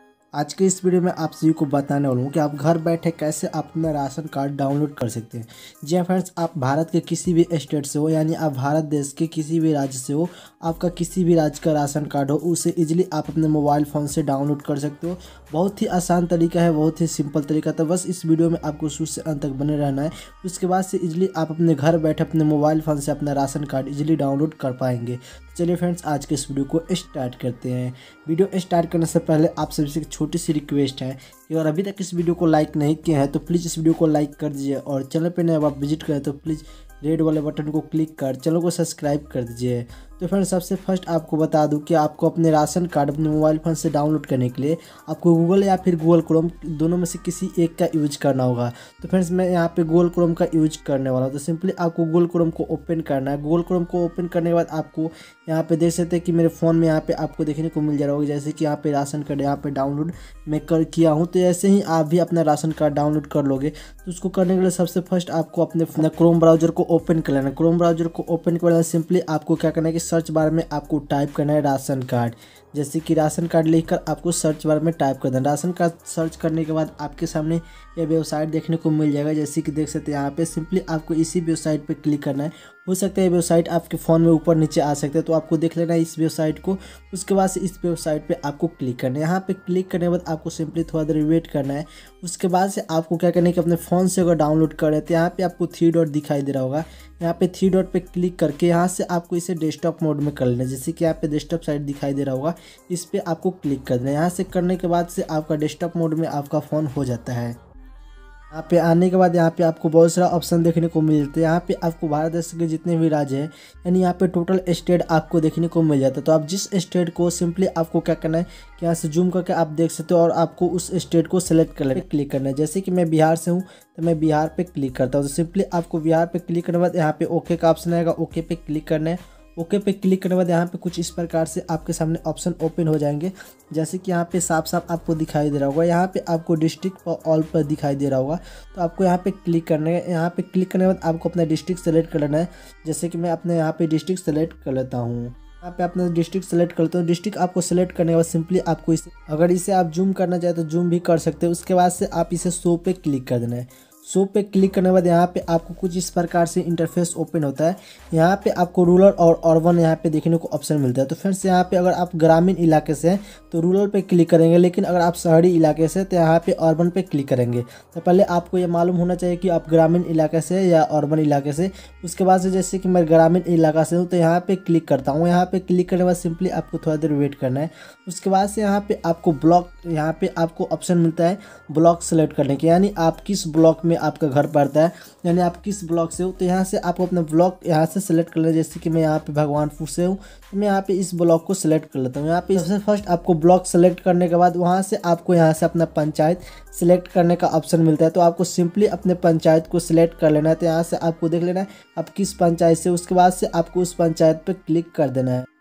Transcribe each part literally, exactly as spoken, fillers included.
आज के इस वीडियो में आप सभी को बताने वाला हूँ कि आप घर बैठे कैसे अपना राशन कार्ड डाउनलोड कर सकते हैं। जी हाँ फ्रेंड्स, आप भारत के किसी भी स्टेट से हो यानी आप भारत देश के किसी भी राज्य से हो, आपका किसी भी राज्य का राशन कार्ड हो, उसे इजीली आप अपने मोबाइल फ़ोन से डाउनलोड कर सकते हो। बहुत ही आसान तरीका है, बहुत ही सिंपल तरीका। तो बस इस वीडियो में आपको शुरू से अंत तक बने रहना है। उसके बाद से इजीली आप अपने घर बैठे अपने मोबाइल फ़ोन से अपना राशन कार्ड इजीली डाउनलोड कर पाएंगे। चलिए फ्रेंड्स, आज के इस वीडियो को स्टार्ट करते हैं। वीडियो स्टार्ट करने से पहले आप सभी से एक छोटी सी रिक्वेस्ट है कि अगर अभी तक इस वीडियो को लाइक नहीं किया है तो प्लीज़ इस वीडियो को लाइक कर दीजिए, और चैनल पर नए आप विजिट करें तो प्लीज़ रेड वाले बटन को क्लिक कर चैनल को सब्सक्राइब कर दीजिए। तो फ्रेंड्स, सबसे फर्स्ट आपको बता दूं कि आपको अपने राशन कार्ड अपने मोबाइल फ़ोन से डाउनलोड करने के लिए आपको गूगल या फिर गूगल क्रोम दोनों में से किसी एक का यूज करना होगा। तो फ्रेंड्स, मैं यहाँ पे गूगल क्रोम का यूज करने वाला हूँ। तो सिंपली आपको गूगल क्रोम को ओपन करना है। गूगल क्रोम को ओपन करने के बाद आपको यहाँ पे देख सकते हैं कि मेरे फ़ोन में यहाँ पे आपको देखने को मिल जा रहा होगा, जैसे कि यहाँ पे राशन कार्ड यहाँ पे डाउनलोड मैं कर किया हूँ। तो ऐसे ही आप भी अपना राशन कार्ड डाउनलोड कर लोगे। तो उसको करने के लिए सबसे फर्स्ट आपको अपने क्रोम ब्राउजर को ओपन कर लेना। क्रोम ब्राउजर को ओपन कर लेना, सिंपली आपको क्या करना है कि सर्च बार में आपको टाइप करना है राशन कार्ड। जैसे कि राशन कार्ड लिखकर आपको सर्च बार में टाइप कर देना। राशन कार्ड सर्च करने के बाद आपके सामने ये वेबसाइट देखने को मिल जाएगा, जैसे कि देख सकते हैं यहाँ पे। सिंपली आपको इसी वेबसाइट पे क्लिक करना है। हो सकता है ये वेबसाइट आपके फ़ोन में ऊपर नीचे आ सकते हैं, तो आपको देख लेना है इस वेबसाइट को। उसके बाद से इस वेबसाइट पे आपको क्लिक करना है। यहाँ पे क्लिक करने के बाद आपको सिंपली थोड़ा देर वेट करना है। उसके बाद से आपको क्या करना है कि अपने फ़ोन से अगर डाउनलोड कर रहे हैं तो यहाँ पे आपको थ्री डॉट दिखाई दे रहा होगा। यहाँ पे थ्री डॉट पे क्लिक करके यहाँ से आपको इसे डेस्कटॉप मोड में कर लेना है। जैसे कि यहाँ पे डेस्कटॉप साइट दिखाई दे रहा होगा, इस पर आपको क्लिक कर देना है। यहाँ से करने के बाद से आपका डेस्कटॉप मोड में आपका फ़ोन हो जाता है। यहाँ पे आने के बाद यहाँ पे आपको बहुत सारा ऑप्शन देखने को मिल जाता है। यहाँ पे आपको भारत देश के जितने भी राज्य हैं यानी यहाँ पे टोटल स्टेट आपको देखने को मिल जाता है। तो आप जिस स्टेट को सिंपली आपको क्या करना है कि यहाँ से जूम करके आप देख सकते हो और आपको उस स्टेट को सेलेक्ट कर लेना, क्लिक करना है। जैसे कि मैं बिहार से हूँ तो मैं बिहार पे क्लिक करता हूँ। तो सिंपली आपको बिहार पे क्लिक करने के बाद यहाँ पे ओके का ऑप्शन आएगा, ओके पे क्लिक करना है। ओके पे क्लिक करने के बाद यहाँ पे कुछ इस प्रकार से आपके सामने ऑप्शन ओपन हो जाएंगे, जैसे कि यहाँ पे साफ साफ आपको दिखाई दे रहा होगा। यहाँ पे आपको डिस्ट्रिक्ट और ऑल पर दिखाई दे रहा होगा, तो आपको यहाँ पे क्लिक करना है। यहाँ पे क्लिक करने के बाद आपको अपना डिस्ट्रिक्ट सेलेक्ट कर लेना है। जैसे कि मैं अपने यहाँ पे डिस्ट्रिक्ट सेलेक्ट कर लेता हूँ। यहाँ पे अपना डिस्ट्रिक्ट सेलेक्ट करते हो। डिस्ट्रिक्ट आपको सेलेक्ट करने के बाद सिंपली आपको इसे, अगर इसे आप जूम करना चाहे तो जूम भी कर सकते हो। उसके बाद से आप इसे शो पे क्लिक कर देना है। शो पे क्लिक करने के बाद यहाँ पे आपको कुछ इस प्रकार से इंटरफेस ओपन होता है। यहाँ पे आपको रूरल और अर्बन यहाँ पे देखने को ऑप्शन मिलता है। तो फ्रेंड्स, यहाँ पे अगर आप ग्रामीण इलाके से हैं तो रूरल पे क्लिक करेंगे, लेकिन अगर आप शहरी इलाके से तो यहाँ पे अर्बन पे क्लिक करेंगे। तो पहले आपको ये मालूम होना चाहिए कि आप ग्रामीण इलाके से या अर्बन इलाके से। उसके बाद से जैसे कि मैं ग्रामीण इलाका से हूँ तो यहाँ पे क्लिक करता हूँ। यहाँ पे क्लिक करने के बाद सिंपली आपको थोड़ा देर वेट करना है। उसके बाद से यहाँ पे आपको ब्लॉक, यहाँ पे आपको ऑप्शन मिलता है ब्लॉक सेलेक्ट करने के, यानी आप किस ब्लॉक में आपका घर पड़ता है, यानी आप किस ब्लॉक से हो। तो यहाँ से आपको अपना ब्लॉक यहाँ से सेलेक्ट कर लेना। जैसे कि मैं यहाँ पे भगवानपुर से हूँ तो मैं यहाँ पे इस ब्लॉक को सेलेक्ट कर लेता हूँ। यहाँ पे सबसे फर्स्ट आपको ब्लॉक सेलेक्ट करने के बाद वहाँ से आपको यहाँ से अपना पंचायत सेलेक्ट करने का ऑप्शन मिलता है। तो आपको सिंपली अपने पंचायत को सिलेक्ट कर लेना है। तो यहाँ से आपको देख लेना है आप किस पंचायत से। उसके बाद से आपको उस पंचायत पर क्लिक कर देना है।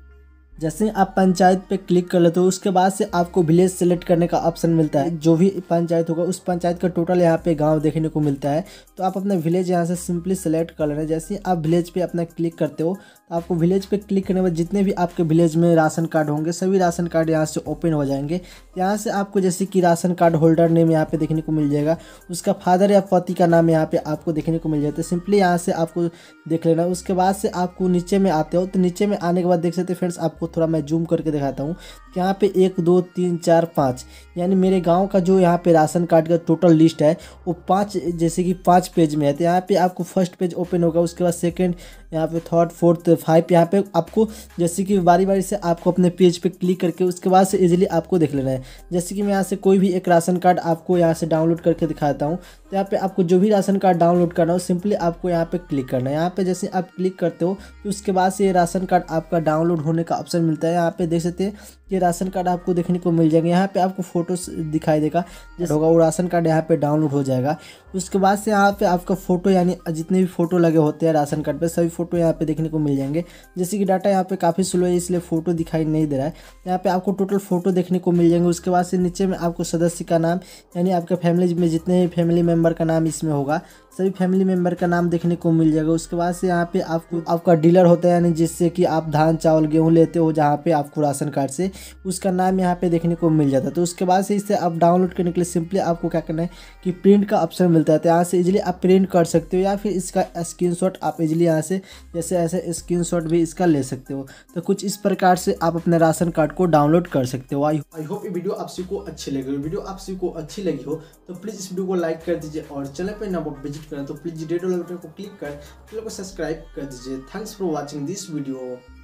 जैसे ही आप पंचायत पे क्लिक कर लेते हो उसके बाद से आपको विलेज सेलेक्ट करने का ऑप्शन मिलता है। जो भी पंचायत होगा उस पंचायत का टोटल यहाँ पे गांव देखने को मिलता है। तो आप अपना विलेज यहाँ से सिंपली सेलेक्ट कर लेना। जैसे ही आप विलेज पे अपना क्लिक करते हो तो आपको विलेज पे क्लिक करने के बाद जितने भी आपके विलेज में राशन कार्ड होंगे सभी राशन कार्ड यहाँ से ओपन हो जाएंगे। यहाँ से आपको जैसे कि राशन कार्ड होल्डर नेम यहाँ पे देखने को मिल जाएगा, उसका फादर या पति का नाम यहाँ पे आपको देखने को मिल जाता है। सिंपली यहाँ से आपको देख लेना। उसके बाद से आपको नीचे में आते हो तो नीचे में आने के बाद देख सकते हैं फ्रेंड्स, आपको थोड़ा मैं जूम करके दिखाता हूँ कि यहाँ पे एक दो तीन चार पाँच यानी मेरे गांव का जो यहाँ पे राशन कार्ड का टोटल लिस्ट है वो पाँच, जैसे कि पाँच पेज में है। तो यहाँ पे आपको फर्स्ट पेज ओपन होगा, उसके बाद सेकंड, यहाँ पे थर्ड, फोर्थ, फाइव, यहाँ पे आपको जैसे कि बारी बारी से आपको अपने पेज पे क्लिक करके उसके बाद से इजीली आपको देख लेना है। जैसे कि मैं यहाँ से कोई भी एक राशन कार्ड आपको यहाँ से डाउनलोड करके दिखाता हूँ। तो यहाँ पे आपको जो भी राशन कार्ड डाउनलोड करना हो सिंपली आपको यहाँ पे क्लिक करना है। यहाँ पे जैसे आप क्लिक करते हो तो उसके बाद से ये राशन कार्ड आपका डाउनलोड होने का ऑप्शन मिलता है। यहाँ पे देख सकते हैं ये राशन कार्ड आपको देखने को मिल जाएंगे। यहाँ पे आपको फोटो दिखाई देगा, जैसे होगा वो राशन कार्ड यहाँ पे डाउनलोड हो जाएगा। उसके बाद से यहाँ पे आपका फोटो यानी जितने भी फोटो लगे होते हैं राशन कार्ड पे सभी फोटो यहाँ पे देखने को मिल जाएंगे। जैसे कि डाटा यहाँ पे काफ़ी स्लो है इसलिए फोटो दिखाई नहीं दे रहा है। यहाँ पे आपको टोटल फोटो देखने को मिल जाएंगे। उसके बाद से नीचे में आपको सदस्य का नाम यानी आपके फैमिली में जितने भी फैमिली मेम्बर का नाम इसमें होगा सभी फैमिली मेम्बर का नाम देखने को मिल जाएगा। उसके बाद से यहाँ पे आपको आपका डीलर होता है यानी जिससे कि आप धान चावल गेहूँ लेते हो जहाँ पे आपको राशन कार्ड से, उसका नाम यहाँ पे देखने को मिल जाता है। तो उसके बाद से इसे आप डाउनलोड करने के लिए सिंपली आपको क्या करना है कि प्रिंट का ऑप्शन मिलता है, तो यहाँ से इजीली आप प्रिंट कर सकते हो या फिर इसका स्क्रीनशॉट आप इजीली यहाँ से जैसे ऐसे स्क्रीनशॉट भी इसका ले सकते हो। तो कुछ इस प्रकार से आप अपने राशन कार्ड को डाउनलोड कर सकते हो। आई आई होप ये वीडियो आप सभी को अच्छी लगी हो। वीडियो आप सभी को अच्छी लगी हो तो प्लीज़ इस वीडियो को लाइक कर दीजिए और चैनल पर ना विजिट करें तो प्लीज़ रेड वाले बटन को क्लिक कर चैनल को सब्सक्राइब कर दीजिए। Thanks for watching this video.